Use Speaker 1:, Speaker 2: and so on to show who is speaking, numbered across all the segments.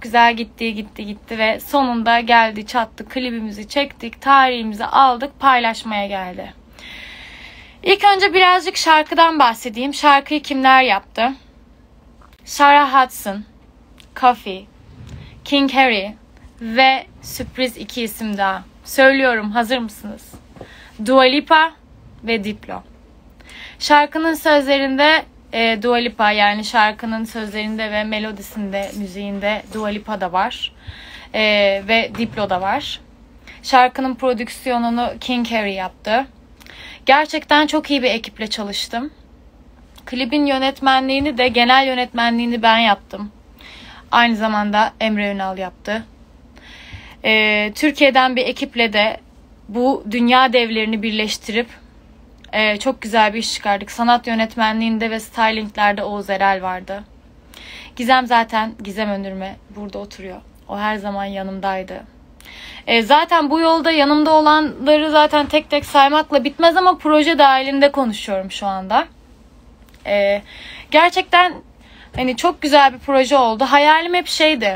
Speaker 1: güzel gitti ve sonunda geldi çattı, klibimizi çektik, tarihimizi aldık, paylaşmaya geldi. İlk önce birazcık şarkıdan bahsedeyim. Şarkıyı kimler yaptı? Sarah Hudson, Kofi, King Harry ve sürpriz 2 isim daha. Söylüyorum, hazır mısınız? Dua Lipa ve Diplo. Şarkının sözlerinde Dua Lipa, yani şarkının sözlerinde ve melodisinde, müziğinde Dua Lipa da var. Ve Diplo da var. Şarkının prodüksiyonunu King Harry yaptı. Gerçekten çok iyi bir ekiple çalıştım. Klibin yönetmenliğini de, genel yönetmenliğini ben yaptım. Aynı zamanda Emre Ünal yaptı. Türkiye'den bir ekiple de bu dünya devlerini birleştirip çok güzel bir iş çıkardık. Sanat yönetmenliğinde ve stylinglerde Oğuz Erel vardı. Gizem Önürme burada oturuyor. O her zaman yanımdaydı. Zaten bu yolda yanımda olanları zaten tek tek saymakla bitmez ama proje dahilinde konuşuyorum şu anda. Gerçekten hani çok güzel bir proje oldu. Hayalim hep şeydi.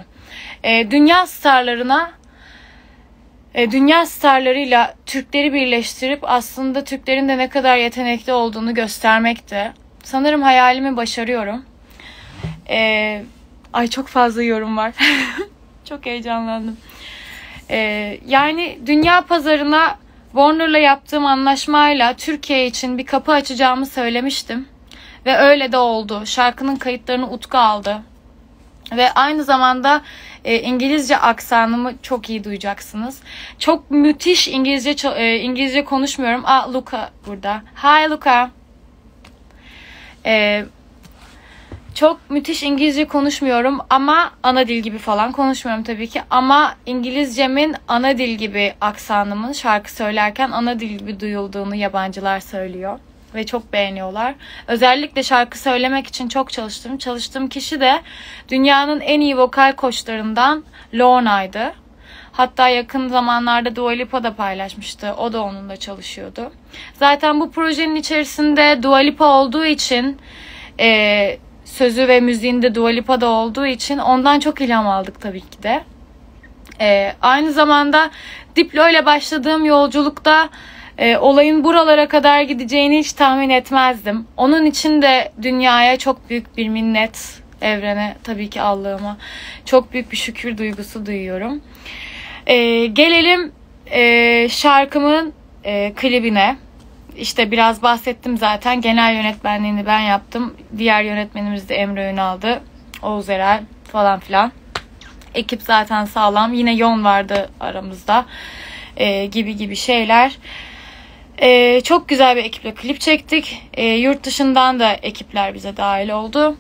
Speaker 1: Dünya starlarıyla Türkleri birleştirip aslında Türklerin de ne kadar yetenekli olduğunu göstermekti. Sanırım hayalimi başarıyorum. Ay çok fazla yorum var. Çok heyecanlandım. Yani dünya pazarına Warner'la yaptığım anlaşmayla Türkiye için bir kapı açacağımı söylemiştim. Ve öyle de oldu. Şarkının kayıtlarını Utku aldı. Ve aynı zamanda İngilizce aksanımı çok iyi duyacaksınız. Çok müthiş İngilizce konuşmuyorum. Luca burada. Hi Luca. Çok müthiş İngilizce konuşmuyorum ama ana dil gibi falan konuşmuyorum tabii ki. Ama İngilizcemin ana dil gibi aksanımın şarkı söylerken ana dil gibi duyulduğunu yabancılar söylüyor. Ve çok beğeniyorlar. Özellikle şarkı söylemek için çok çalıştım. Çalıştığım kişi de dünyanın en iyi vokal koçlarından Lorna'ydı. Hatta yakın zamanlarda Dua Lipa da paylaşmıştı. O da onunla çalışıyordu. Zaten bu projenin içerisinde Dua Lipa olduğu için, sözü ve müziğinde Dua Lipa da olduğu için ondan çok ilham aldık tabii ki de. Aynı zamanda Diplo ile başladığım yolculukta olayın buralara kadar gideceğini hiç tahmin etmezdim. Onun için de dünyaya çok büyük bir minnet, evrene, tabii ki Allah'ıma çok büyük bir şükür duygusu duyuyorum. Gelelim şarkımın klibine. İşte biraz bahsettim zaten. Genel yönetmenliğini ben yaptım. Diğer yönetmenimiz de Emre Ünal'dı. Oğuz Erel falan filan. Ekip zaten sağlam. Yine Yon vardı aramızda. Gibi şeyler. Çok güzel bir ekiple klip çektik. Yurt dışından da ekipler bize dahil oldu.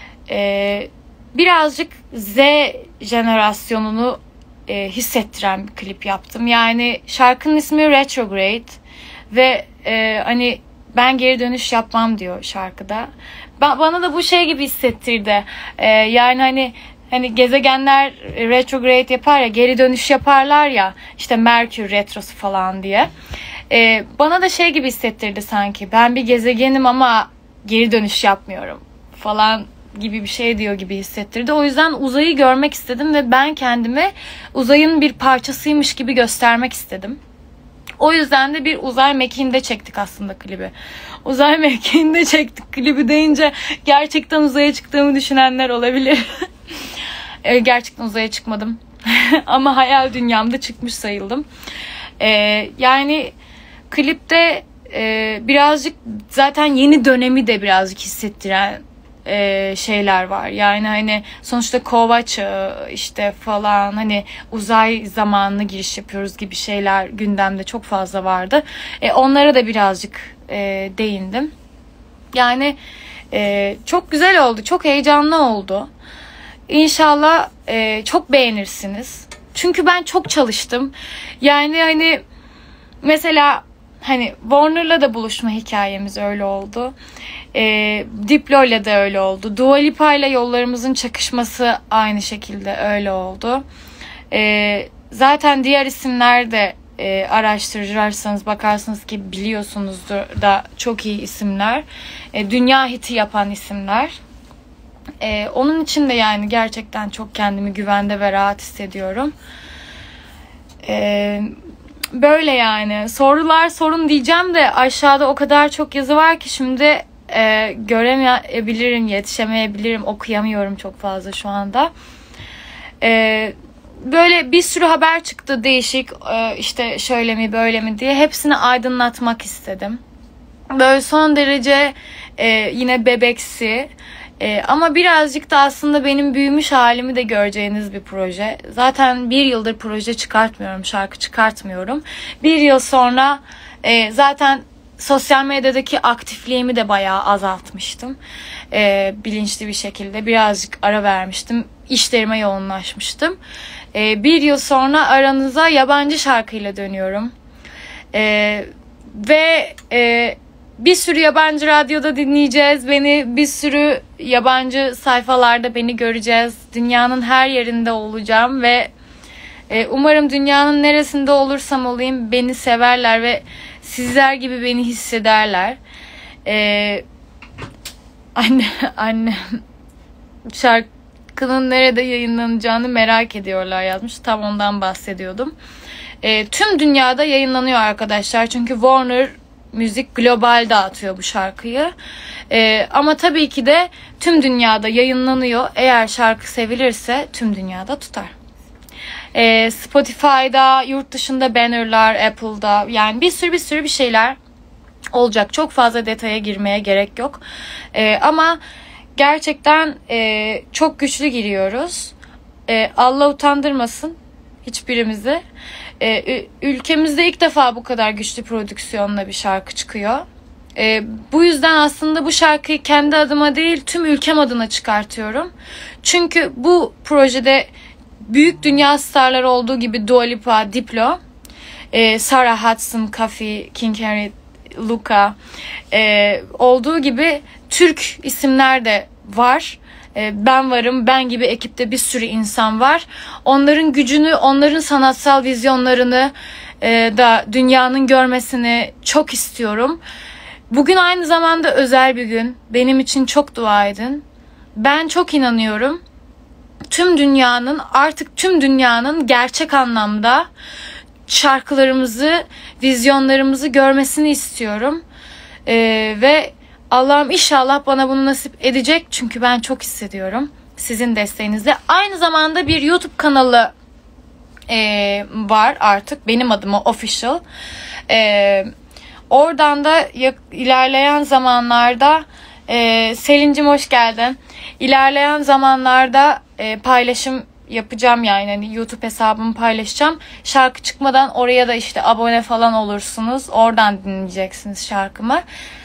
Speaker 1: Birazcık Z jenerasyonunu hissettiren bir klip yaptım. Yani şarkının ismi Retrograde ve hani ben geri dönüş yapmam diyor şarkıda. Bana da bu şey gibi hissettirdi. Yani hani gezegenler retrograde yapar ya, geri dönüş yaparlar ya, işte Merkür retrosu falan diye. Bana da şey gibi hissettirdi sanki. Ben bir gezegenim ama geri dönüş yapmıyorum falan gibi bir şey diyor gibi hissettirdi. O yüzden uzayı görmek istedim ve ben kendimi uzayın bir parçasıymış gibi göstermek istedim. O yüzden de bir uzay mekiğinde çektik aslında klibi. Uzay mekiğinde çektik klibi deyince gerçekten uzaya çıktığımı düşünenler olabilir. Gerçekten uzaya çıkmadım. Ama hayal dünyamda çıkmış sayıldım. Yani klipte birazcık zaten yeni dönemi de birazcık hissettiren şeyler var. Yani hani sonuçta kova çağı işte falan, hani uzay zamanına giriş yapıyoruz gibi şeyler gündemde çok fazla vardı. Onlara da birazcık değindim. Yani çok güzel oldu. Çok heyecanlı oldu. İnşallah çok beğenirsiniz. Çünkü ben çok çalıştım. Yani hani mesela hani Warner'la da buluşma hikayemiz öyle oldu. Diplo'yla da öyle oldu. Dua Lipa'yla yollarımızın çakışması aynı şekilde öyle oldu. Zaten diğer isimler de araştırırsanız bakarsınız ki biliyorsunuzdur da çok iyi isimler. Dünya hiti yapan isimler. Onun için de yani gerçekten çok kendimi güvende ve rahat hissediyorum. Böyle yani. Sorular sorun diyeceğim de aşağıda o kadar çok yazı var ki şimdi göremeyebilirim, yetişemeyebilirim, okuyamıyorum çok fazla şu anda. Böyle bir sürü haber çıktı değişik, işte şöyle mi böyle mi diye, hepsini aydınlatmak istedim. Böyle son derece yine bebeksi ama birazcık da aslında benim büyümüş halimi de göreceğiniz bir proje. Zaten bir yıldır proje çıkartmıyorum, şarkı çıkartmıyorum. Bir yıl sonra zaten sosyal medyadaki aktifliğimi de bayağı azaltmıştım. Bilinçli bir şekilde birazcık ara vermiştim. İşlerime yoğunlaşmıştım. Bir yıl sonra aranıza yabancı şarkıyla dönüyorum. Ve bir sürü yabancı radyoda dinleyeceğiz beni. Bir sürü yabancı sayfalarda beni göreceğiz. Dünyanın her yerinde olacağım ve umarım dünyanın neresinde olursam olayım beni severler ve sizler gibi beni hissederler. Annem şarkının nerede yayınlanacağını merak ediyorlar yazmış. Tam ondan bahsediyordum. Tüm dünyada yayınlanıyor arkadaşlar. Çünkü Warner Müzik global dağıtıyor bu şarkıyı. Ama tabii ki de tüm dünyada yayınlanıyor. Eğer şarkı sevilirse tüm dünyada tutar. Spotify'da, yurt dışında bannerlar, Apple'da, yani bir sürü bir şeyler olacak. Çok fazla detaya girmeye gerek yok. Ama gerçekten çok güçlü giriyoruz. Allah utandırmasın hiçbirimizi. Ülkemizde ilk defa bu kadar güçlü prodüksiyonla bir şarkı çıkıyor. Bu yüzden aslında bu şarkıyı kendi adıma değil tüm ülkem adına çıkartıyorum. Çünkü bu projede büyük dünya starları olduğu gibi Dua Lipa, Diplo, Sarah Hudson, Kafi, King Henry, Luka olduğu gibi Türk isimler de var. Ben varım, ben gibi ekipte bir sürü insan var. Onların gücünü, onların sanatsal vizyonlarını da dünyanın görmesini çok istiyorum. Bugün aynı zamanda özel bir gün. Benim için çok dua edin. Ben çok inanıyorum. Artık tüm dünyanın gerçek anlamda şarkılarımızı, vizyonlarımızı görmesini istiyorum. Ve Allah'ım inşallah bana bunu nasip edecek. Çünkü ben çok hissediyorum sizin desteğinizle. Aynı zamanda bir YouTube kanalı var artık. Benim adıma Official. Oradan da ilerleyen zamanlarda Selin'cim hoş geldin. İlerleyen zamanlarda paylaşım yapacağım yani. Hani YouTube hesabımı paylaşacağım. Şarkı çıkmadan oraya da işte abone falan olursunuz. Oradan dinleyeceksiniz şarkımı.